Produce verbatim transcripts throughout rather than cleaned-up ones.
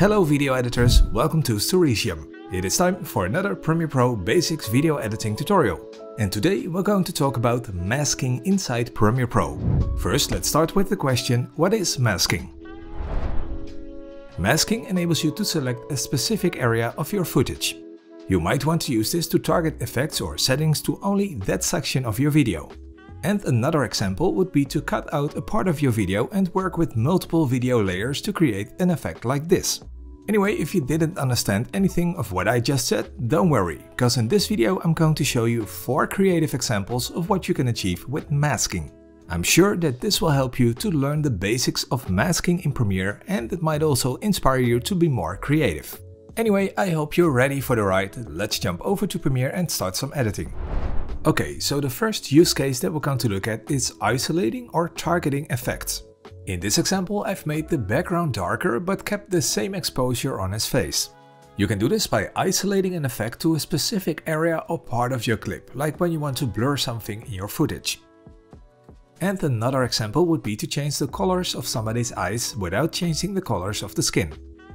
Hello video editors, welcome to Storysium. It is time for another Premiere Pro Basics video editing tutorial. And today we're going to talk about masking inside Premiere Pro. First, let's start with the question, what is masking? Masking enables you to select a specific area of your footage. You might want to use this to target effects or settings to only that section of your video. And another example would be to cut out a part of your video and work with multiple video layers to create an effect like this. Anyway, if you didn't understand anything of what I just said, don't worry, because in this video I'm going to show you four creative examples of what you can achieve with masking. I'm sure that this will help you to learn the basics of masking in Premiere, and it might also inspire you to be more creative. Anyway, I hope you're ready for the ride. Let's jump over to Premiere and start some editing. Okay, so the first use case that we're going to look at is isolating or targeting effects. In this example, I've made the background darker but kept the same exposure on his face. You can do this by isolating an effect to a specific area or part of your clip, like when you want to blur something in your footage. And another example would be to change the colors of somebody's eyes without changing the colors of the skin.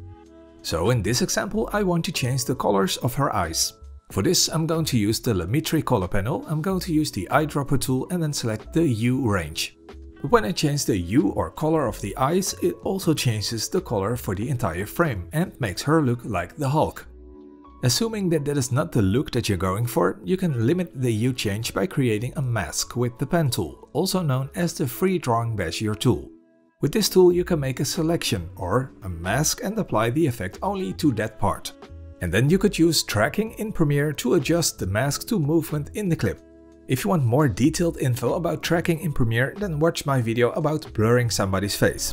So in this example, I want to change the colors of her eyes. For this, I'm going to use the Limitry color panel. I'm going to use the eyedropper tool and then select the hue range. But when I change the hue or color of the eyes, it also changes the color for the entire frame and makes her look like the Hulk. Assuming that that is not the look that you're going for, you can limit the hue change by creating a mask with the pen tool, also known as the free drawing bezier tool. With this tool you can make a selection or a mask and apply the effect only to that part. And then you could use tracking in Premiere to adjust the mask to movement in the clip. If you want more detailed info about tracking in Premiere, then watch my video about blurring somebody's face.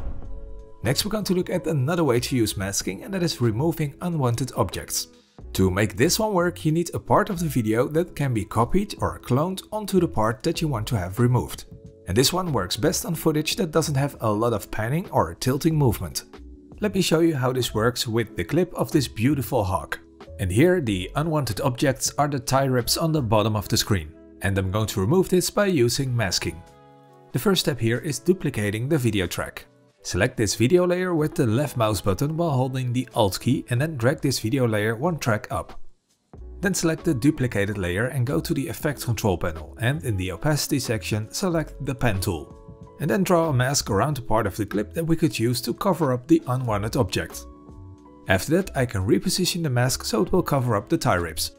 Next we're going to look at another way to use masking, and that is removing unwanted objects. To make this one work, you need a part of the video that can be copied or cloned onto the part that you want to have removed. And this one works best on footage that doesn't have a lot of panning or tilting movement. Let me show you how this works with the clip of this beautiful hawk. And here the unwanted objects are the tie wraps on the bottom of the screen. And I'm going to remove this by using masking. The first step here is duplicating the video track. Select this video layer with the left mouse button while holding the Alt key and then drag this video layer one track up. Then select the duplicated layer and go to the Effect Control panel, and in the opacity section select the pen tool. And then draw a mask around the part of the clip that we could use to cover up the unwanted object. After that I can reposition the mask so it will cover up the tie ribs.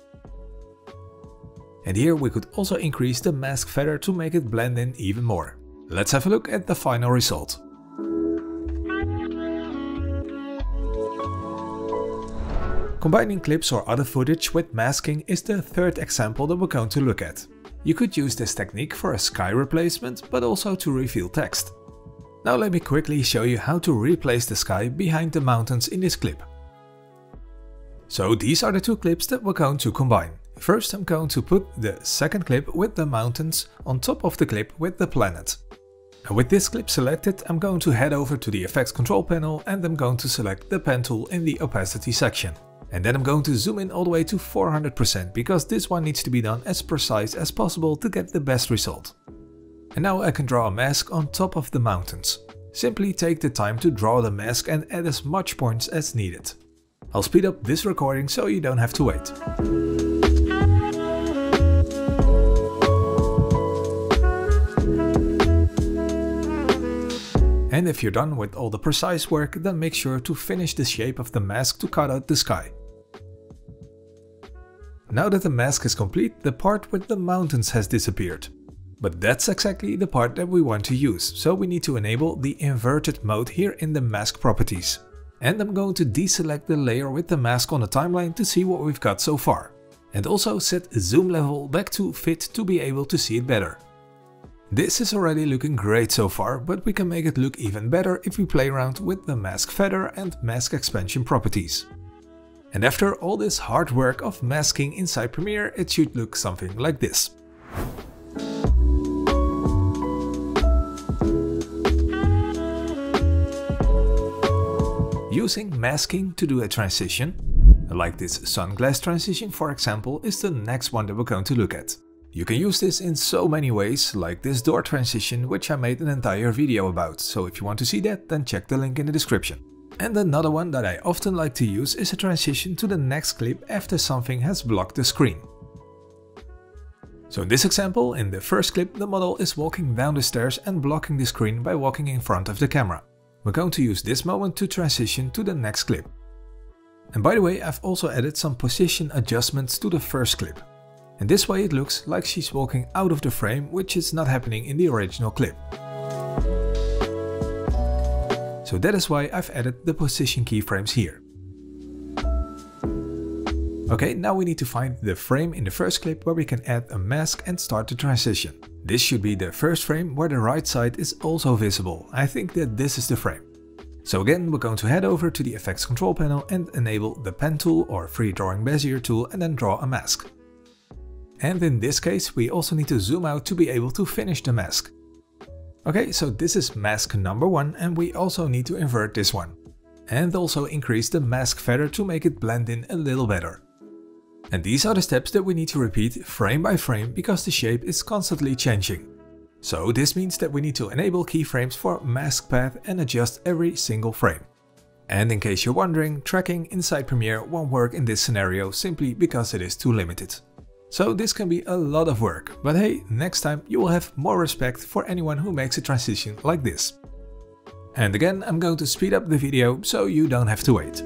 And here we could also increase the mask feather to make it blend in even more. Let's have a look at the final result. Combining clips or other footage with masking is the third example that we're going to look at. You could use this technique for a sky replacement, but also to reveal text. Now let me quickly show you how to replace the sky behind the mountains in this clip. So these are the two clips that we're going to combine. First I'm going to put the second clip with the mountains on top of the clip with the planet. And with this clip selected, I'm going to head over to the Effects Control panel and I'm going to select the pen tool in the opacity section. And then I'm going to zoom in all the way to four hundred percent, because this one needs to be done as precise as possible to get the best result. And now I can draw a mask on top of the mountains. Simply take the time to draw the mask and add as much points as needed. I'll speed up this recording so you don't have to wait. And if you're done with all the precise work, then make sure to finish the shape of the mask to cut out the sky. Now that the mask is complete, the part with the mountains has disappeared. But that's exactly the part that we want to use, so we need to enable the inverted mode here in the mask properties. And I'm going to deselect the layer with the mask on the timeline to see what we've got so far. And also set zoom level back to fit to be able to see it better. This is already looking great so far, but we can make it look even better if we play around with the mask feather and mask expansion properties. And after all this hard work of masking inside Premiere, it should look something like this. Using masking to do a transition, like this sunglass transition for example, is the next one that we're going to look at. You can use this in so many ways, like this door transition, which I made an entire video about, so if you want to see that, then check the link in the description. And another one that I often like to use is a transition to the next clip after something has blocked the screen. So in this example, in the first clip, the model is walking down the stairs and blocking the screen by walking in front of the camera. We're going to use this moment to transition to the next clip. And by the way, I've also added some position adjustments to the first clip. And this way it looks like she's walking out of the frame, which is not happening in the original clip. So that is why I've added the position keyframes here. Okay, now we need to find the frame in the first clip where we can add a mask and start the transition. This should be the first frame where the right side is also visible. I think that this is the frame. So again, we're going to head over to the effects control panel and enable the pen tool or free drawing bezier tool and then draw a mask. And in this case, we also need to zoom out to be able to finish the mask. Okay, so this is mask number one, and we also need to invert this one. And also increase the mask feather to make it blend in a little better. And these are the steps that we need to repeat frame by frame because the shape is constantly changing. So this means that we need to enable keyframes for mask path and adjust every single frame. And in case you're wondering, tracking inside Premiere won't work in this scenario simply because it is too limited. So this can be a lot of work, but hey, next time you will have more respect for anyone who makes a transition like this. And again, I'm going to speed up the video so you don't have to wait.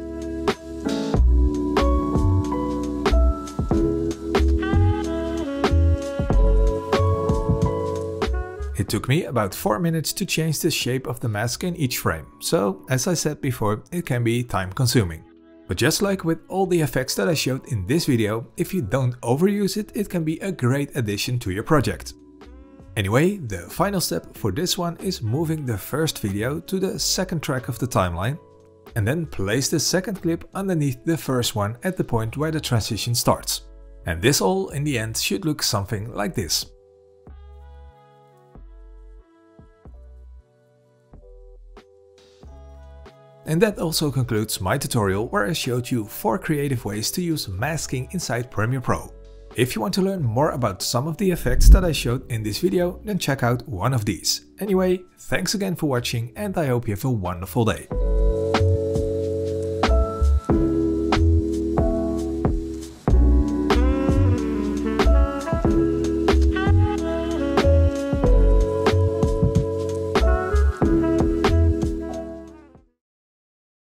It took me about four minutes to change the shape of the mask in each frame, so as I said before, it can be time consuming. But just like with all the effects that I showed in this video, if you don't overuse it, it can be a great addition to your project. Anyway, the final step for this one is moving the first video to the second track of the timeline, and then place the second clip underneath the first one at the point where the transition starts. And this all in the end should look something like this. And that also concludes my tutorial where I showed you four creative ways to use masking inside Premiere Pro. If you want to learn more about some of the effects that I showed in this video, then check out one of these. Anyway, thanks again for watching and I hope you have a wonderful day.